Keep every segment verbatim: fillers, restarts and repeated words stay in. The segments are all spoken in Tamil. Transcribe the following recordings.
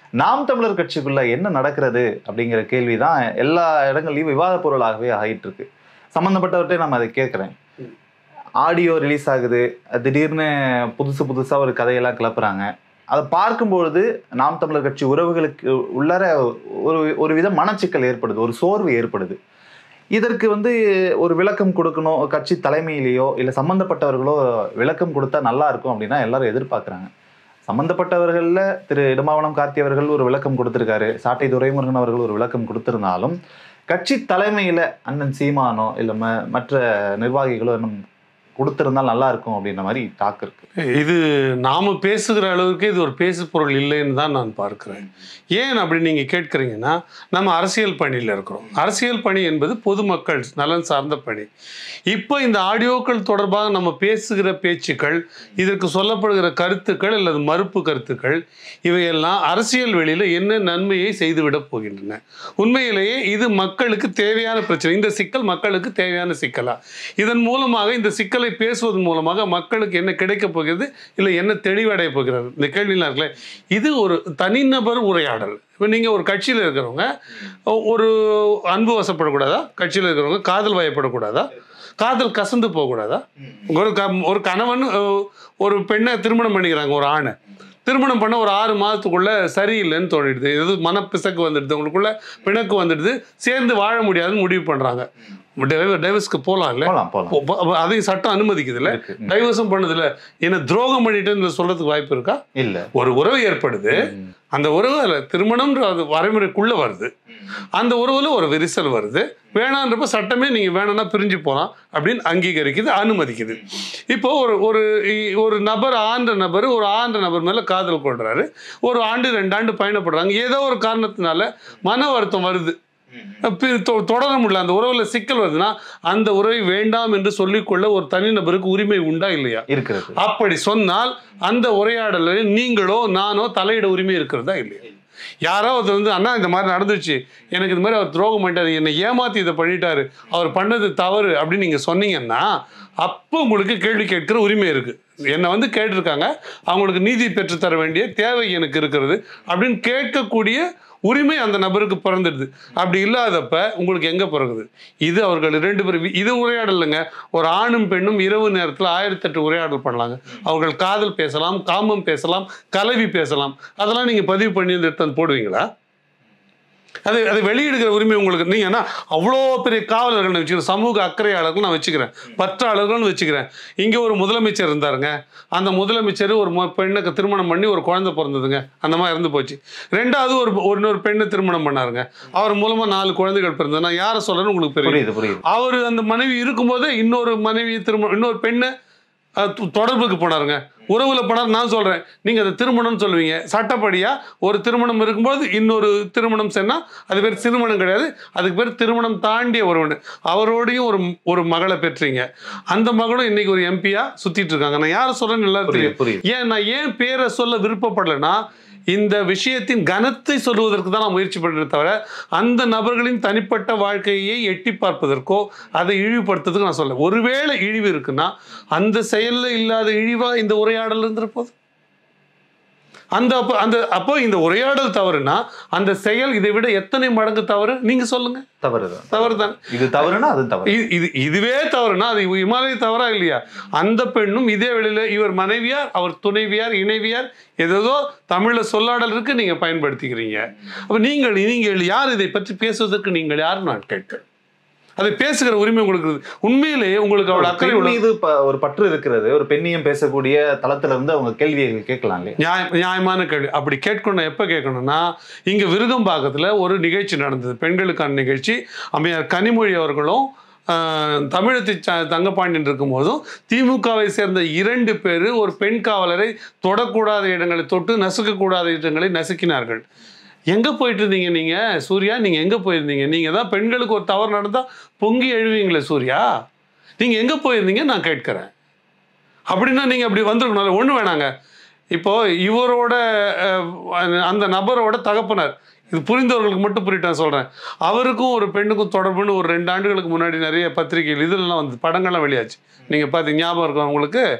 நாம் தமிழர் கட்சிக்குள்ள என்ன நடக்கிறது அப்படிங்கிற கேள்விதான் எல்லா இடங்கள்லயும் விவாத பொருளாகவே ஆகிட்டு இருக்கு. சம்பந்தப்பட்டவர்கிட்ட நம்ம அதை கேட்கிறேன். ஆடியோ ரிலீஸ் ஆகுது, திடீர்னு புதுசு புதுசா ஒரு கதையெல்லாம் கிளப்புறாங்க. அதை பார்க்கும்பொழுது நாம் தமிழர் கட்சி உறவுகளுக்கு உள்ளர ஒரு ஒரு வித மனச்சிக்கல் ஏற்படுது, ஒரு சோர்வு ஏற்படுது. இதற்கு வந்து ஒரு விளக்கம் கொடுக்கணும், கட்சி தலைமையிலேயோ இல்லை சம்பந்தப்பட்டவர்களோ விளக்கம் கொடுத்தா நல்லா இருக்கும் அப்படின்னா எல்லாரும் எதிர்பார்க்குறாங்க. சம்பந்தப்பட்டவர்களில் திரு இடுமாவனம் கார்த்தி அவர்கள் ஒரு விளக்கம் கொடுத்திருக்காரு, சாட்டை துரைமுருகன் அவர்கள் ஒரு விளக்கம் கொடுத்திருந்தாலும் கட்சி தலைமையில் அண்ணன் சீமானோ இல்லை ம மற்ற நிர்வாகிகளோ இன்னும் கொடுத்திருந்தால் நல்லா இருக்கும் அப்படின்ற மாதிரி டாக் இருக்கு. இது நாம பேசுகிற அளவுக்கு இது ஒரு பேசு பொருள் இல்லைன்னு தான் நான் பார்க்கிறேன். ஏன் அப்படி நீங்க கேட்குறீங்கன்னா, நம்ம அரசியல் பணியில் இருக்கிறோம். அரசியல் பணி என்பது பொதுமக்கள் நலன் சார்ந்த பணி. இப்போ இந்த ஆடியோக்கள் தொடர்பாக நம்ம பேசுகிற பேச்சுக்கள், இதற்கு சொல்லப்படுகிற கருத்துக்கள் அல்லது மறுப்பு கருத்துக்கள், இவையெல்லாம் அரசியல் வெளியில் என்ன நன்மையை செய்துவிடப் போகின்றன? உண்மையிலேயே இது மக்களுக்கு தேவையான பிரச்சனை. இந்த சிக்கல் மக்களுக்கு தேவையான சிக்கலா? இதன் மூலமாக, இந்த சிக்கலை பேசுவதன் மூலமாக மக்களுக்கு என்ன கிடைக்கப் போகிறது, இல்லை என்ன தெளிவடைய போகிறது? இந்த கேள்வியெல்லாம் இருக்குல்ல, இது ஒரு தனிநபர் உரையாடல். இப்போ நீங்கள் ஒரு கட்சியில் இருக்கிறவங்க ஒரு அன்பு வசப்படக்கூடாதா? கட்சியில் இருக்கிறவங்க காதல் வயப்படக்கூடாதா? காதல் கசந்து போகக்கூடாதா? ஒரு க ஒரு கணவன் ஒரு பெண்ணை திருமணம் பண்ணிக்கிறாங்க, ஒரு ஆணை திருமணம் பண்ண ஒரு ஆறு மாதத்துக்குள்ள சரியில்லைன்னு தோணிடுது, எது மனப்பிசக்கு வந்துடுது, உங்களுக்குள்ள பிணக்கு வந்துடுது, சேர்ந்து வாழ முடியாதுன்னு முடிவு பண்ணுறாங்க. டைவர்ஸ்க்கு போகலாம் இல்லை, அதையும் சட்டம் அனுமதிக்குது இல்லை, டைவர்ஸும் பண்ணுது இல்லை. என்ன துரோகம் பண்ணிட்டு சொல்றதுக்கு வாய்ப்பு இருக்கா? இல்லை. ஒரு உறவு ஏற்படுது, அந்த உறவு அதில் திருமணம்ன்ற அது வரைமுறைக்குள்ளே வருது, அந்த உறவில் ஒரு விரிசல் வருது, வேணான்றப்ப சட்டமே நீங்கள் வேணும்னா பிரிஞ்சு போகலாம் அப்படின்னு அங்கீகரிக்குது, அனுமதிக்குது. இப்போ ஒரு ஒரு ஒரு நபர் ஆண்ட நபர் ஒரு ஆண்ட நபர் மேலே காதல் கொள்றாரு, ஒரு ஆண்டு ரெண்டு ஆண்டு பயணப்படுறாங்க, ஏதோ ஒரு காரணத்தினால மன வருத்தம் வருது, தொடர முடியல, அந்த உறவுல சிக்கல் வருதுன்னா அந்த உறவை வேண்டாம் என்று சொல்லிக்கொள்ள ஒரு தனிநபருக்கு உரிமை உண்டா இல்லையா? இருக்கிறது. அப்படி சொன்னால் அந்த உரையாடலில் நீங்களோ நானோ தலையிட உரிமை இருக்கிறதா இல்லையா? யாரோ அது வந்து அண்ணா இந்த மாதிரி நடந்துச்சு, எனக்கு இந்த மாதிரி அவர் துரோகம் பண்ணிட்டாரு, என்னை ஏமாத்தி இதை பண்ணிட்டாரு, அவர் பண்ணது தவறு அப்படின்னு நீங்கள் சொன்னீங்கன்னா அப்போ உங்களுக்கு கேள்வி கேட்கிற உரிமை இருக்கு. என்னை வந்து கேட்டிருக்காங்க, அவங்களுக்கு நீதி பெற்றுத்தர வேண்டிய தேவை எனக்கு இருக்கிறது அப்படின்னு கேட்கக்கூடிய உரிமை அந்த நபருக்கு பிறந்துடுது. அப்படி இல்லாதப்ப உங்களுக்கு எங்க பிறகுது? இது அவர்கள் ரெண்டு பேரும் இது உரையாடலுங்க. ஒரு ஆணும் பெண்ணும் இரவு நேரத்தில் ஆயிரத்தி எட்டு உரையாடல் பண்ணலாங்க. அவர்கள் காதல் பேசலாம், காமம் பேசலாம், கலவி பேசலாம். அதெல்லாம் நீங்க பதிவு பண்ணி எடுத்து போடுவீங்களா? அது அதை வெளியிடுகிற உரிமை உங்களுக்கு. நீங்கன்னா அவ்வளோ பெரிய காவலர்கள் நான் வச்சுக்கிறேன், சமூக அக்கறையாளர்கள் நான் வச்சுக்கிறேன், பற்றாளர்கள்னு வச்சுக்கிறேன். இங்கே ஒரு முதலமைச்சர் இருந்தாருங்க, அந்த முதலமைச்சர் ஒரு பெண்ணுக்கு திருமணம் பண்ணி ஒரு குழந்தை பிறந்ததுங்க, அந்த மாதிரி இறந்து போச்சு. ரெண்டாவது ஒரு இன்னொரு பெண்ணை திருமணம் பண்ணாருங்க, அவர் மூலமா நாலு குழந்தைகள் பிறந்தது. நான் யாரை சொல்றேன்னு உங்களுக்கு தெரியும். அவர் அந்த மனைவி இருக்கும்போது இன்னொரு மனைவி திருமணம் இன்னொரு பெண்ணை தொடர்புக்கு போனாருங்க, உறவுல போனார். நான் சொல்றேன், நீங்க அதை திருமணம் சொல்லுவீங்க. சட்டப்படியா ஒரு திருமணம் இருக்கும்போது இன்னொரு திருமணம் சொன்னா அது பேர் திருமணம் கிடையாது, அதுக்கு பேர் திருமணம் தாண்டிய ஒருவன். அவரோடையும் ஒரு ஒரு மகளை பெற்றீங்க, அந்த மகளும் இன்னைக்கு ஒரு எம்பியா சுத்திட்டு இருக்காங்க. நான் யாரை சொல்றேன்னு எல்லாரும் தெரியும். ஏன் நான் ஏன் பேரை சொல்ல விருப்பப்படலைன்னா, இந்த விஷயத்தின் கனத்தை சொல்வதற்கு தான் நான் முயற்சி பண்ணுறேன் தவிர அந்த நபர்களின் தனிப்பட்ட வாழ்க்கையை எட்டி பார்ப்பதற்கோ அதை இழிவுபடுத்துறதுக்கு நான் சொல்ல. ஒருவேளை இழிவு இருக்குன்னா அந்த செயலில் இல்லாத இழிவா இந்த உரையாடல் இருந்திருப்போது. அந்த அப்போ அந்த அப்போ இந்த உரையாடல் தவறுனா அந்த செயல் இதை விட எத்தனை மடங்கு தவறு? நீங்க சொல்லுங்க. தவறுதான். தவறுதான். இது தவறுனா அது தவறு. இது இதுவே தவறுனா அது இமாலய தவறா இல்லையா? அந்த பெண்ணும் இதே வெளியில இவர் மனைவியார், அவர் துணைவியார், இணைவியார், ஏதோ தமிழ்ல சொல்லாடல் இருக்கு, நீங்க பயன்படுத்திக்கிறீங்க. அப்ப நீங்கள் நீங்கள் யார் இதை பற்றி பேசுவதற்கு நீங்கள் யாரும் நான் கேட்கிறேன். அதை பேசுகிற உரிமை உங்களுக்கு உண்மையிலேயே உங்களுக்கு அவ்வளவு அக்கறை மீது ஒரு பற்று இருக்கிறது. ஒரு பெண்ணியம் பேசக்கூடிய தளத்துல இருந்து அவங்க கேள்வியை கேட்கலாம் இல்லையா? நியாயமான கேள்வி. அப்படி கேட்கணும். எப்ப கேட்கணும்னா, இங்க விருகம்பாக்கத்துல ஒரு நிகழ்ச்சி நடந்தது, பெண்களுக்கான நிகழ்ச்சி. அம்மையார் கனிமொழி அவர்களும் தமிழத்தி தங்கப்பாண்டியன் இருக்கும் போதும் திமுகவை சேர்ந்த இரண்டு பேர் ஒரு பெண் காவலரை தொடக்கூடாத இடங்களை தொட்டு நசுக்கக்கூடாத இடங்களை நசுக்கினார்கள். எங்கே போயிட்டு இருந்தீங்க நீங்க சூர்யா? நீங்க எங்கே போயிருந்தீங்க? நீங்க தான் பெண்களுக்கு ஒரு தவறு நடந்தா பொங்கி எழுவீங்களே சூர்யா, நீங்க எங்கே போயிருந்தீங்க நான் கேட்கிறேன். அப்படின்னா நீங்க அப்படி வந்துருக்கணும். ஒண்ணு வேணாங்க. இப்போ இவரோட அந்த நபரோட தகப்பனார், இது புரிந்தவர்களுக்கு மட்டும் புரியிட்டான் சொல்றேன், அவருக்கும் ஒரு பெண்ணுக்கும் தொடர்புன்னு ஒரு ரெண்டு ஆண்டுகளுக்கு முன்னாடி நிறைய பத்திரிகைகள் இதெல்லாம் வந்து படங்கள்லாம் வெளியாச்சு. நீங்க பார்த்து ஞாபகம் இருக்கும் உங்களுக்கு.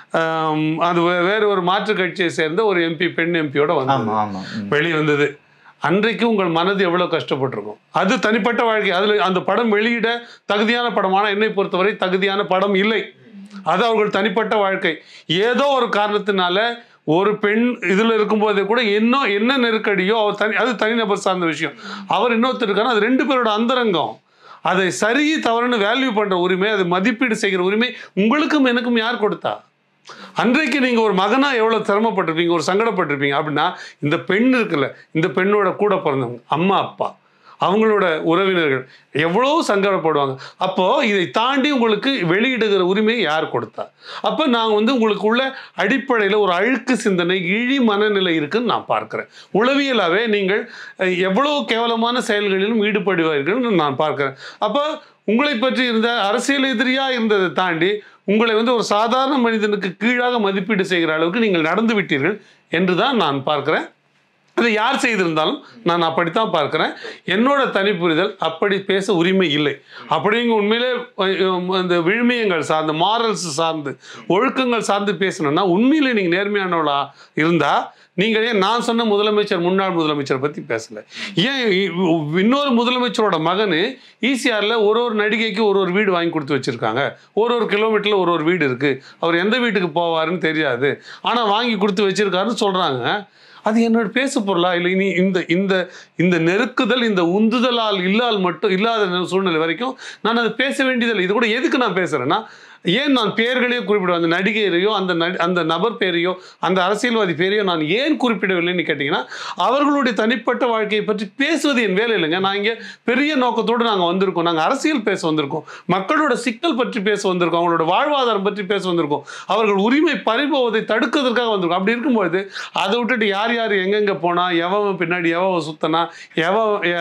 அது வேறு ஒரு மாற்று கட்சியை சேர்ந்த ஒரு எம்பி பெண் எம்பியோட வந்து வெளியே வந்தது. அன்றைக்கு உங்கள் மனது எவ்வளோ கஷ்டப்பட்டிருக்கும். அது தனிப்பட்ட வாழ்க்கை. அதில் அந்த படம் வெளியிட தகுதியான படமான என்னை பொறுத்தவரை தகுதியான படம் இல்லை. அது அவர்கள் தனிப்பட்ட வாழ்க்கை. ஏதோ ஒரு காரணத்தினால ஒரு பெண் இதில் இருக்கும்போதே கூட இன்னும் என்ன நெருக்கடியோ அவர் தனி அது தனிநபர் சார்ந்த விஷயம். அவர் இன்னொருத்தர் இருக்காரு, அது ரெண்டு பேரோட அந்தரங்கம். அதை சரி தவறுன்னு வேல்யூ பண்ணுற உரிமை, அதை மதிப்பீடு செய்கிற உரிமை உங்களுக்கும் எனக்கும் யார் கொடுத்தா? அன்றைக்கு நீங்கள் ஒரு மகனா எவ்வளோ சிரமப்பட்டிருப்பீங்க, ஒரு சங்கடப்பட்டிருப்பீங்க. அப்படின்னா இந்த பெண் இருக்குல்ல, இந்த பெண்ணோட கூட பிறந்தவங்க அம்மா அப்பா அவங்களோட உறவினர்கள் எவ்வளோ சங்கடப்படுவாங்க. அப்போது இதை தாண்டி உங்களுக்கு வெளியிடுகிற உரிமையை யார் கொடுத்தா? அப்போ நான் வந்து உங்களுக்கு உள்ள அடிப்படையில் ஒரு அழுக்கு சிந்தனை, இழி மனநிலை இருக்குன்னு நான் பார்க்குறேன். உளவியலாகவே நீங்கள் எவ்வளோ கேவலமான செயல்களிலும் ஈடுபடுவார்கள்னு நான் பார்க்குறேன். அப்போ உங்களை பற்றி இருந்த அரசியல் எதிரியாக இருந்ததை தாண்டி உங்களை வந்து ஒரு சாதாரண மனிதனுக்கு கீழாக மதிப்பீடு செய்கிற அளவுக்கு நீங்கள் நடந்து விட்டீர்கள் என்று தான் நான் பார்க்குறேன். அதை யார் செய்திருந்தாலும் நான் அப்படித்தான் பார்க்குறேன். என்னோட தனிப்புரிதல் அப்படி பேச உரிமை இல்லை. அப்படிங்க உண்மையிலே அந்த விழுமியங்கள் சார்ந்து, மாரல்ஸ் சார்ந்து, ஒழுக்கங்கள் சார்ந்து பேசணும்னா உண்மையிலே நீங்கள் நேர்மையானவளா இருந்தால் நீங்கள் ஏன் நான் சொன்ன முதலமைச்சர் முன்னாள் முதலமைச்சரை பற்றி பேசலை? ஏன் இன்னொரு முதலமைச்சரோட மகன் ஈசிஆரில் ஒரு ஒரு நடிகைக்கு ஒரு ஒரு வீடு வாங்கி கொடுத்து வச்சுருக்காங்க. ஒரு ஒரு கிலோமீட்டரில் ஒரு ஒரு வீடு இருக்குது. அவர் எந்த வீட்டுக்கு போவாருன்னு தெரியாது, ஆனால் வாங்கி கொடுத்து வச்சுருக்காருன்னு சொல்கிறாங்க. அது என்னோட பேசு பொருளா? இல்லை இனி இந்த இந்த இந்த நெருக்குதல், இந்த உந்துதலால் இல்லால் மட்டும் இல்லாத சூழ்நிலை வரைக்கும் நான் அதை பேச வேண்டியதில்லை. இது கூட எதுக்கு நான் பேசுகிறேன்னா, ஏன் நான் பெயர்களையோ குறிப்பிடுவேன், அந்த நடிகையரையோ அந்த அந்த நபர் பேரையோ அந்த அரசியல்வாதி பேரையோ நான் ஏன் குறிப்பிடவில்லைன்னு கேட்டிங்கன்னா, அவர்களுடைய தனிப்பட்ட வாழ்க்கையை பற்றி பேசுவது என் வேலை இல்லைங்க. நான் இங்கே பெரிய நோக்கத்தோடு நாங்கள் வந்திருக்கோம். நாங்கள் அரசியல் பேச வந்திருக்கோம், மக்களோட சிக்கல் பற்றி பேச வந்திருக்கோம், அவங்களோட வாழ்வாதாரம் பற்றி பேச வந்திருக்கோம், அவர்கள் உரிமை பறிபோவதை தடுக்கிறதுக்காக வந்திருக்கோம். அப்படி இருக்கும்போது அதை விட்டுட்டு யார் யார் எங்கெங்கே போனால், எவன் பின்னாடி எவன் சுத்தனா, எவ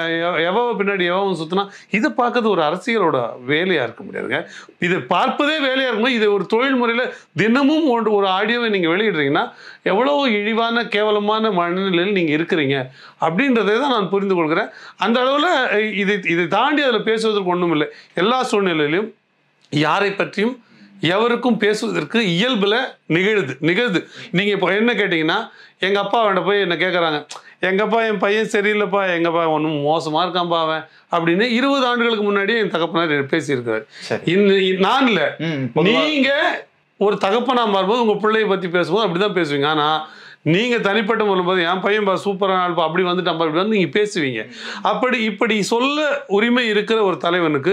எவ பின்னாடி எவன் சுத்தினா, இதை பார்க்கறது ஒரு அரசியலோட வேலையாக இருக்க முடியாதுங்க. இதை பார்ப்பதே வேலையாக இருக்கும்போது இதை ஒரு தொழில் முறையில் தினமும் ஒன்று ஒரு ஆடியோவை நீங்கள் வெளியிடுறீங்கன்னா எவ்வளோ இழிவான கேவலமான மனநிலையில் நீங்கள் இருக்கிறீங்க அப்படின்றதை தான் நான் புரிந்து கொள்கிறேன். அந்த அளவில் இதை இதை தாண்டி அதில் பேசுவதற்கு ஒன்றும் இல்லை. எல்லா சூழ்நிலையிலும் யாரை பற்றியும் எவருக்கும் பேசுவதற்கு இயல்பில் நிகழுது நிகழுது நீங்கள் இப்போ என்ன கேட்டிங்கன்னா, எங்கள் அப்பா அவன்கிட்ட போய் என்ன கேட்குறாங்க, எங்கப்பா என் பையன் சரியில்லைப்பா, எங்கப்பா ஒன்றும் மோசமாக இருக்கான்ப்பா அவன் அப்படின்னு இருபது ஆண்டுகளுக்கு முன்னாடியே என் தகப்பனார் பேசியிருக்காரு. இன்னும் நான் இல்லை, நீங்கள் ஒரு தகப்பனா மாறும்போது உங்கள் பிள்ளையை பற்றி பேசும்போது அப்படி தான் பேசுவீங்க. ஆனால் நீங்கள் தனிப்பட்ட வரும்போது என் பையன்பா சூப்பரான ஆள்பா அப்படி வந்துட்டான்பா அப்படி வந்து நீங்கள் பேசுவீங்க. அப்படி இப்படி சொல்ல உரிமை இருக்கிற ஒரு தலைவனுக்கு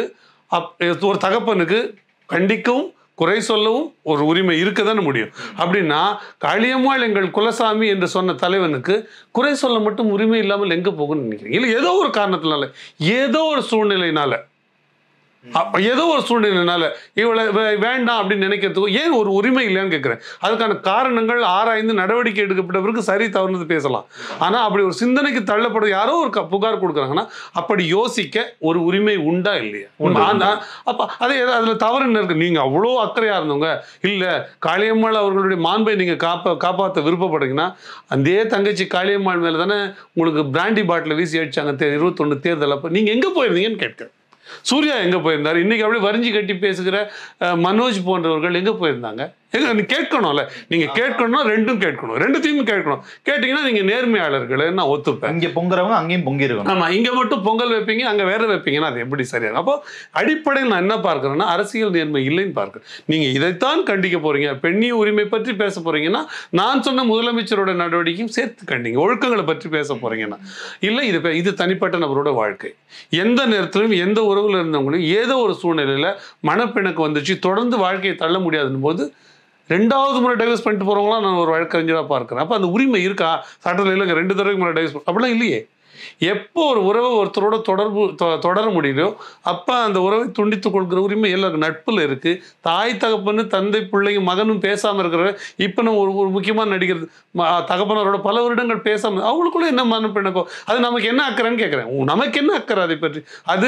அப் ஒரு தகப்பனுக்கு கண்டிக்கவும் குறை சொல்லவும் ஒரு உரிமை இருக்க தானே முடியும். அப்படின்னா காளியம்மாள் எங்கள் குலசாமி என்று சொன்ன தலைவனுக்கு குறை சொல்ல மட்டும் உரிமை இல்லாமல் எங்கே போகணும்னு நினைக்கிறீங்க? இல்லை ஏதோ ஒரு காரணத்தினால, ஏதோ ஒரு சூழ்நிலையினால, ஏதோ ஒரு சூழ்நிலையினால இவளை வேண்டாம் அப்படின்னு நினைக்கிறதுக்கு ஏன் ஒரு உரிமை இல்லைன்னு கேட்குறேன். அதுக்கான காரணங்கள் ஆராய்ந்து நடவடிக்கை எடுக்கப்பட்ட பிறகு சரி தவறுனது பேசலாம். ஆனால் அப்படி ஒரு சிந்தனைக்கு தள்ளப்பட யாரோ ஒரு புகார் கொடுக்குறாங்கன்னா அப்படி யோசிக்க ஒரு உரிமை உண்டா இல்லையா? ஆனால் அப்போ அதே அதில் தவறு என்ன இருக்கு? நீங்கள் அவ்வளோ அக்கறையாக இருந்தவங்க இல்லை காளியம்மாள் அவர்களுடைய மாண்பை நீங்கள் காப்பா காப்பாற்ற விருப்பப்படுறீங்கன்னா அதே தங்கச்சி காளியம்மாள் மேலே தானே உங்களுக்கு பிராண்டி பாட்டில் வீசி அடிச்சாங்க தே இருபத்தொன்று தேர்தல். அப்போ நீங்கள் எங்கே போயிருந்தீங்கன்னு கேட்குறேன். சூர்யா எங்கே போயிருந்தார்? இன்றைக்கி அப்படியே வரிஞ்சு கட்டி பேசுகிற மனோஜ் போன்றவர்கள் எங்கே போயிருந்தாங்க? எங்க நீ கேட்கணும்ல, நீங்கள் கேட்கணும்னா ரெண்டும் கேட்கணும், ரெண்டுத்தையும் கேட்கணும். கேட்டிங்கன்னா நீங்கள் நேர்மையாளர்களை நான் ஒத்துப்பேன். இங்கே பொங்குறவங்க அங்கேயும் பொங்கிருக்கணும். ஆமாம், இங்கே மட்டும் பொங்கல் வைப்பீங்க அங்கே வேறு வைப்பீங்கன்னா அது எப்படி சரியாக? அப்போ அடிப்படையில் நான் என்ன பார்க்குறேன்னா அரசியல் நேர்மை இல்லைன்னு பார்க்குறேன். நீங்கள் இதைத்தான் கண்டிக்க போகிறீங்க, பெண்ணிய உரிமை பற்றி பேச போகிறீங்கன்னா நான் சொன்ன முதலமைச்சரோட நடவடிக்கையும் சேர்த்து கண்டிங்க. ஒழுக்கங்களை பற்றி பேச போகிறீங்கன்னா இல்லை, இது இது தனிப்பட்ட நபரோட வாழ்க்கை. எந்த நேரத்திலும் எந்த உறவில் இருந்தவங்களும் ஏதோ ஒரு சூழ்நிலையில் மனப்பெண்ணுக்கு வந்துச்சு தொடர்ந்து வாழ்க்கையை தள்ள முடியாதுன்னு போது ரெண்டாவது முறை டைவர்ஸ் பண்ணிட்டு போகிறவங்களாம் நான் ஒரு வழக்கறிஞராக பார்க்குறேன். அப்போ அந்த உரிமை இருக்கா? சட்டத்தில் இல்லைங்க ரெண்டு தடவைக்கு முறை டைவர்ஸ் அப்படிலாம் இல்லையே. எப்போ ஒரு உறவை ஒருத்தரோட தொடர்பு தொடர முடியலையோ அப்போ அந்த உறவை துண்டித்துக் கொள்கிற உரிமை எல்லாருக்கும் நட்பில் இருக்குது. தாய் தகப்பன்னு தந்தை பிள்ளையும் மகனும் பேசாமல் இருக்கிற இப்போ நம்ம ஒரு ஒரு முக்கியமான நடிகர் தகப்பனரோட பல வருடங்கள் பேசாமல் அவங்களுக்குள்ள என்ன மனப்பெண்ணக்கோ அது நமக்கு என்ன அக்கறைன்னு கேட்குறேன். நமக்கு என்ன அக்கறை அதை பற்றி? அது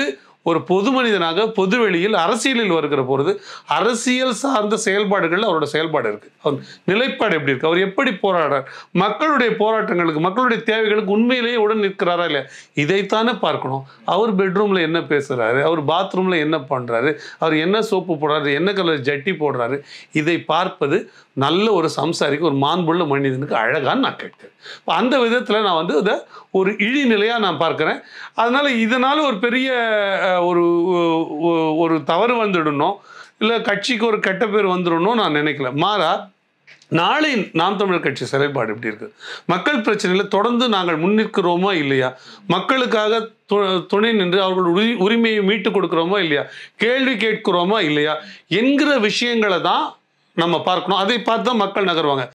ஒரு பொது மனிதனாக பொதுவெளியில் அரசியலில் வருகிற பொழுது அரசியல் சார்ந்த செயல்பாடுகள் அவரோட செயல்பாடு இருக்கு. அவர் நிலைப்பாடு எப்படி இருக்கு, அவர் எப்படி போராடுறார், மக்களுடைய போராட்டங்களுக்கு மக்களுடைய தேவைகளுக்கு உண்மையிலேயே உடன் நிற்கிறாரா இல்லையா, இதைத்தானே பார்க்கணும். அவர் பெட்ரூம்ல என்ன பேசுறாரு, அவர் பாத்ரூம்ல என்ன பண்றாரு, அவர் என்ன சோப்பு போடுறாரு, என்ன கலர் ஜட்டி போடுறாரு, இதை பார்ப்பது நல்ல ஒரு சம்சாரிக்கு, ஒரு மாண்புள்ள மனிதனுக்கு அழகான்னு நான் கேட்கிறேன். அந்த விதத்தில் நான் வந்து அதை ஒரு இழிநிலையாக நான் பார்க்குறேன். அதனால் இதனால் ஒரு பெரிய ஒரு ஒரு தவறு வந்துடணும், இல்லை கட்சிக்கு ஒரு கெட்ட பேர் வந்துடணும் நான் நினைக்கல. மாறா நாளை நாம் தமிழர் கட்சி செயல்பாடு எப்படி இருக்குது, மக்கள் பிரச்சனையில் தொடர்ந்து நாங்கள் முன்னிற்கிறோமா இல்லையா, மக்களுக்காக துணை நின்று அவர்கள் உரி உரிமையை மீட்டு கொடுக்குறோமா இல்லையா, கேள்வி கேட்கிறோமா இல்லையா என்கிற விஷயங்களை தான் நம்ம பார்க்கணும். அதை பார்த்து தான் மக்கள் நகருவாங்க.